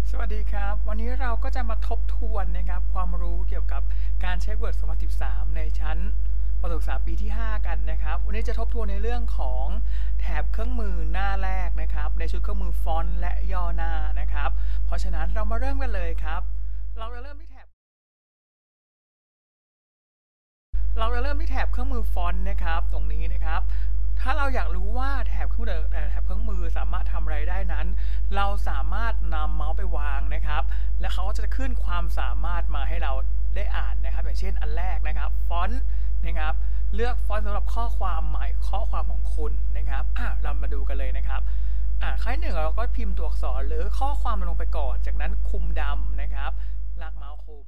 สวัสดีครับวันนี้เราก็จะมาทบทวนนะครับความรู้เกี่ยวกับการใช้ Word 2013ในชั้นประถมศึกษาปีที่ 5 กันนะครับวันนี้จะทบทวนในเรื่องของแถบเครื่องมือหน้าแรกนะครับในชุดเครื่องมือฟอนต์และย่อหน้านะครับเพราะฉะนั้นเรามาเริ่มกันเลยครับเราจะเริ่มที่แถบเครื่องมือฟอนต์นะครับตรงนี้นะครับถ้าเราอยากรู้ว่าแถบเครื่องมือสามารถทำอะไรได้นั้นเราสามารถนำเมาส์ไปวางนะครับและเขาก็จะขึ้นความสามารถมาให้เราได้อ่านนะครับอย่างเช่นอันแรกนะครับฟอนต์นะครับเลือกฟอนต์สำหรับข้อความหมายข้อความของคุณนะครับเรามาดูกันเลยนะครับขั้นหนึ่งเราก็พิมพ์ตัวอักษรหรือข้อความลงไปก่อนจากนั้นคุมดำนะครับลากเมาส์คุม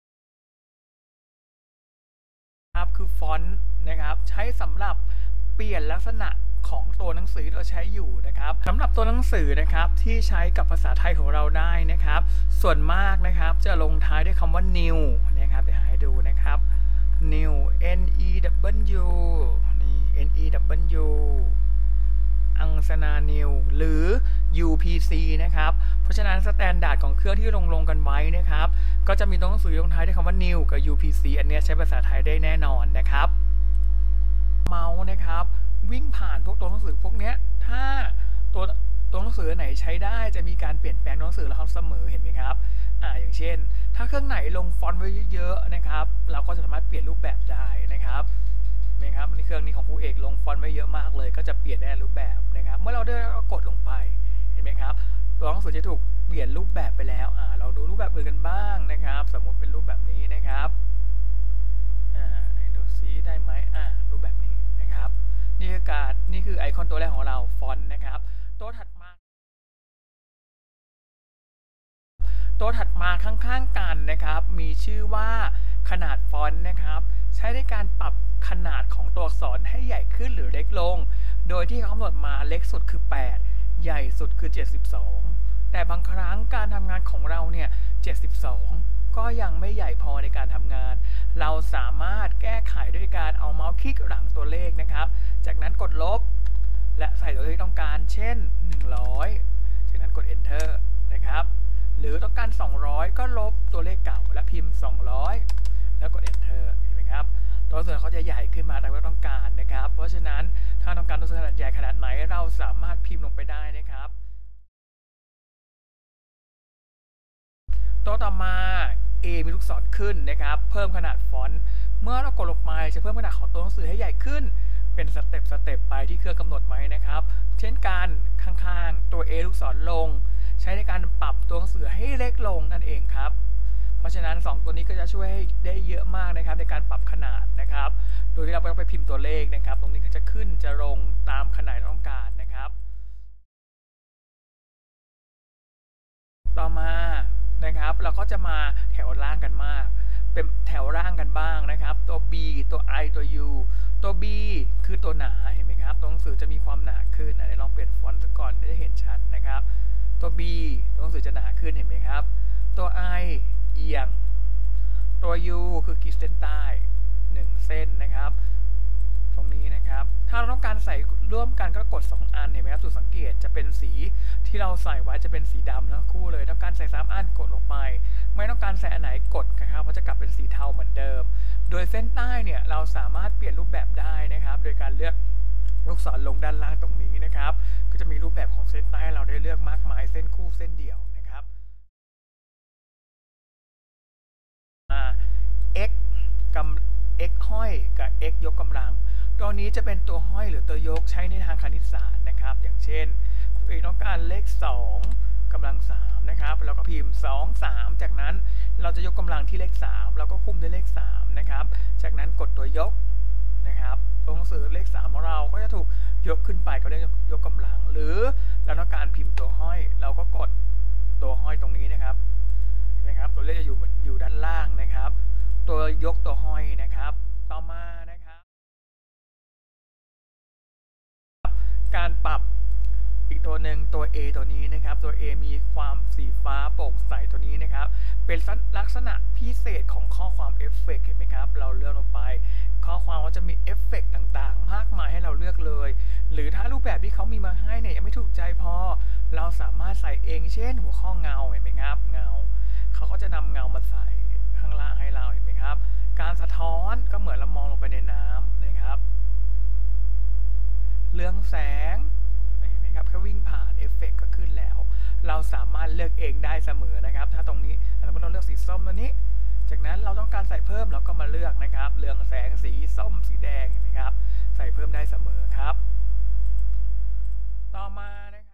คือฟอนต์นะครับใช้สำหรับเปลี่ยนลักษณะของตัวหนังสือที่เราใช้อยู่นะครับสำหรับตัวหนังสือนะครับที่ใช้กับภาษาไทยของเราได้นะครับส่วนมากนะครับจะลงท้ายด้วยคำว่า new นะครับเดี๋ยวให้ดูนะครับ new n e w นี่ n e w อังสนา new หรือ UPC นะครับเพราะฉะนั้นสแตนดาร์ดของเครื่องที่ลงกันไว้นะครับก็จะมีตัวหนังสือลงท้ายด้วยคำว่า new กับ UPC อันนี้ใช้ภาษาไทยได้แน่นอนนะครับเมาส์นะครับวิ่งผ่านพวกตัวหนังสือพวกนี้ถ้าตัวหนังสือไหนใช้ได้จะมีการเปลี่ยนแปลงตัวหนังสือแล้วเสมอเห็นไหมครับอย่างเช่นถ้าเครื่องไหนลงฟอนต์ไว้เยอะๆนะครับเราก็สามารถเปลี่ยนรูปแบบได้นะครับนะครับในเครื่องนี้ของครูเอกลงฟอนต์ไว้เยอะมากเลยก็จะเปลี่ยนได้รูปแบบนะครับเมื่อเราได้กดลงไปเห็นไหมครับตัวหนังสือจะถูกเปลี่ยนรูปแบบไปแล้วเราดูรูปแบบอื่นกันบ้างนะครับสมมุติเป็นรูปแบบนี้นะครับดูซิได้ไหมรูปแบบนี้นะครับนี่คือไอคอนตัวแรกของเราฟอนต์นะครับตัวถัดมาข้างๆกันนะครับมีชื่อว่าขนาดฟอนต์นะครับใช้ในการปรับขนาดของตัวอักษรให้ใหญ่ขึ้นหรือเล็กลงโดยที่เขากำหนดมาเล็กสุดคือ8ใหญ่สุดคือ72แต่บางครั้งการทำงานของเราเนี่ย72ก็ยังไม่ใหญ่พอในการทำงานเราสามารถแก้ไขด้วยการเอาเมาส์คลิกหลังตัวเลขนะครับจากนั้นกดลบและใส่ตัวเลขที่ต้องการเช่น100จากนั้นกด enter นะครับหรือต้องการ200ก็ลบตัวเลขเก่าและพิมพ์200แล้วกด enter เห็นไหมครับตัวหนังสือเขาจะใหญ่ขึ้นมาตามที่ต้องการนะครับเพราะฉะนั้นถ้าต้องการตัวหนังสือขนาดใหญ่ขนาดไหนเราสามารถพิมพ์ลงไปได้นะครับตัวต่อมา A มีลูกศรขึ้นนะครับเพิ่มขนาดฟอนต์เมื่อเรากดลงไปจะเพิ่มขนาดของตัวหนังสือให้ใหญ่ขึ้นเป็นสเต็ปไปที่เครื่องกำหนดไว้นะครับเช่นการข้างๆตัว A ลูกศรลงใช้ในการปรับตัวหนังสือให้เล็กลงนั่นเองครับเพราะฉะนั้น2ตัวนี้ก็จะช่วยได้เยอะมากนะครับในการปรับขนาดนะครับโดยที่เราไม่ต้องไปพิมพ์ตัวเลขนะครับตรงนี้ก็จะขึ้นจะลงตามขนาดที่ต้องการนะครับต่อมานะครับเราก็จะมาแถวล่างกันมากเป็นแถวล่างกันบ้างนะครับตัว B ตัว I ตัว U ตัว B คือตัวหนาเห็นไหมครับตัวหนังสือจะมีความหนาขึ้นเดี๋ยวลองเปลี่ยนฟอนต์ก่อนได้เห็นชัดนะครับตัว B ตัวหนังสือจะหนาขึ้นเห็นไหมครับตัว I เอียงตัว U คือขีดเส้นใต้1เส้นนะครับตรงนี้นะครับถ้าเราต้องการใส่ร่วมกันก็กด2อันเห็นไหมครับจุดสังเกตจะเป็นสีที่เราใส่ไว้จะเป็นสีดำทั้งคู่เลยต้องการใส่3อันกดลงไปไม่ต้องการใส่อันไหนกดนะครับเพราะจะกลับเป็นสีเทาเหมือนเดิมโดยเส้นใต้เนี่ยเราสามารถเปลี่ยนรูปแบบได้นะครับโดยการเลือกลูกศรลงด้านล่างตรงนี้นะครับก็จะมีรูปแบบของเส้นใต้เราได้เลือกมากมายเส้นคู่เส้นเดี่ยวนะครับx ห้อยกับ x ยกกำลังตัวนี้จะเป็นตัวห้อยหรือตัวยกใช้ในทางคณิตศาสตร์นะครับอย่างเช่นครูเอกต้องการเลข2กำลัง3นะครับเราก็พิมพ์2 3จากนั้นเราจะยกกำลังที่เลข3เราก็คุมด้วยเลข3นะครับจากนั้นกดตัวยกนะครับตัวหนังสือเลข3ของเราก็จะถูกยกขึ้นไปก็เรียกยกกำลังหรือเราต้องการพิมพ์ตัวห้อยเราก็กดตัวห้อยตรงนี้นะครับตัวเลขจะอยู่ด้านล่างนะครับตัวยกตัวห้อยนะครับต่อมานะครับการปรับอีกตัวหนึ่งตัว A ตัวนี้นะครับตัว A มีความสีฟ้าโปร่งใสตัวนี้นะครับเป็นลักษณะพิเศษของข้อความเอฟเฟกต์เห็นไหมครับเราเลือกลงไปข้อความก็จะมีเอฟเฟกต์ต่างๆมากมายให้เราเลือกเลยหรือถ้ารูปแบบที่เขามีมาให้เนี่ยยังไม่ถูกใจพอเราสามารถใส่เองเช่นหัวข้อเงาเห็นไหมครับเงาเขาก็จะนำเงามาใส่ข้างล่างให้เราเห็นไหมครับการสะท้อนก็เหมือนเรามองลงไปในน้ำนะครับเรืองแสงเห็นไหมครับแค่วิ่งผ่านเอฟเฟกต์ก็ขึ้นแล้วเราสามารถเลือกเองได้เสมอนะครับถ้าตรงนี้สมมติเราเลือกสีส้มตัวนี้จากนั้นเราต้องการใส่เพิ่มเราก็มาเลือกนะครับเรืองแสงสีส้มสีแดงเห็นไหมครับใส่เพิ่มได้เสมอครับต่อมา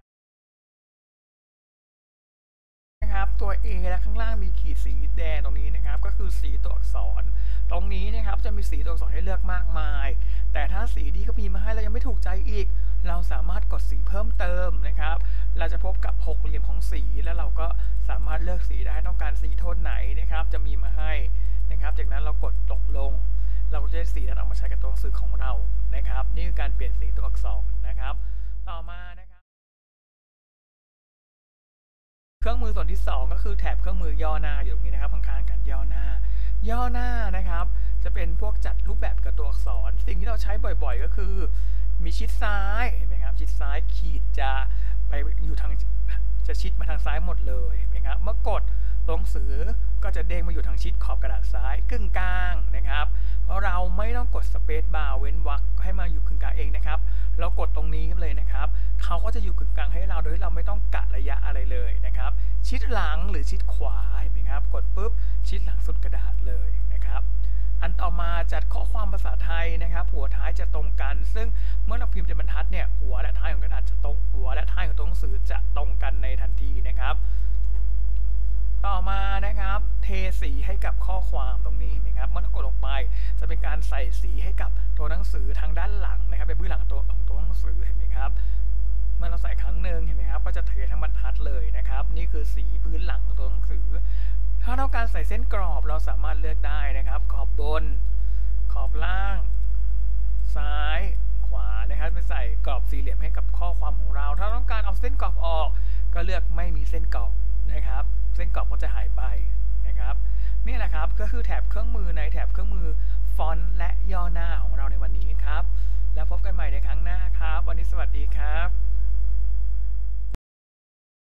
นะครับตัว A และข้างล่างมีขีดสีแดงตรงนี้นะครับก็คือสีตัวอักษรตรงนี้นะครับจะมีสีตัวอักษรให้เลือกมากมายแต่ถ้าสีที่เขามีมาให้เรายังไม่ถูกใจอีกเราสามารถกดสีเพิ่มเติมนะครับเราจะพบกับหกเหลี่ยมของสีแล้วเราก็สามารถเลือกสีได้ต้องการสีโทนไหนนะครับจะมีมาให้นะครับจากนั้นเรากดตกลงเราก็จะได้สีนั้นออกมาใช้กับตัวหนังสือของเรานะครับนี่คือการเปลี่ยนสีตัวอักษรนะครับต่อมานะครับเครื่องมือส่วนที่2ก็คือแถบเครื่องมือย่อหน้าอยู่ตรงนี้นะครับข้างๆกันย่อหน้านะครับจะเป็นพวกจัดรูปแบบกับตัวอักษรสิ่งที่เราใช้บ่อยๆก็คือมีชิดซ้ายเห็นไหมครับชิดซ้ายขีดจะไปอยู่ทางจะชิดมาทางซ้ายหมดเลยเห็นไหมครับเมื่อกดตัวหนังสือก็จะเด้งมาอยู่ทางชิดขอบกระดาษซ้ายกึ่งกลางนะครับเราไม่ต้องกดสเปซบาร์เว้นวรรคให้มาอยู่กึ่งกลางเองนะครับเรากดตรงนี้เลยนะครับเขาก็จะอยู่กึ่งกลางให้เราโดยที่เราไม่ต้องกะระยะอะไรเลยนะครับชิดหลังหรือชิดขวาเห็นไหมครับกดปุ๊บชิดหลังสุดกระดาษเลยนะครับอันต่อมาจัดข้อความภาษาไทยนะครับหัวท้ายจะตรงกันซึ่งเมื่อเราพิมพ์เป็นบรรทัดเนี่ยหัวและท้ายของกระดาษจะตรงหัวและท้ายของตัวหนังสือจะตรงกันในทันทีนะครับต่อมานะครับเทสีให้กับข้อความตรงนี้เห็นไหมครับเมื่อเรากดลงไปจะเป็นการใส่สีให้กับตัวหนังสือทางด้านหลังนะครับเป็นพื้นหลังของตัวหนังสือเห็นไหมครับเมื่อเราใส่ครั้งหนึ่งเห็นไหมครับก็จะเททั้งบรรทัดเลยนะครับนี่คือสีพื้นหลังของตัวหนังสือถ้าต้องการใส่เส้นกรอบเราสามารถเลือกได้นะครับขอบบนขอบล่างซ้ายขวานะครับไปใส่กรอบสี่เหลี่ยมให้กับข้อความของเราถ้าต้องการเอาเส้นกรอบออกก็เลือกไม่มีเส้นกรอบนะครับเส้นกรอบก็จะหายไปนะครับนี่แหละครับก็คือแถบเครื่องมือในแถบเครื่องมือฟอนต์และย่อหน้าของเราในวันนี้ครับแล้วพบกันใหม่ในครั้งหน้าครับวันนี้สวัสดีครับ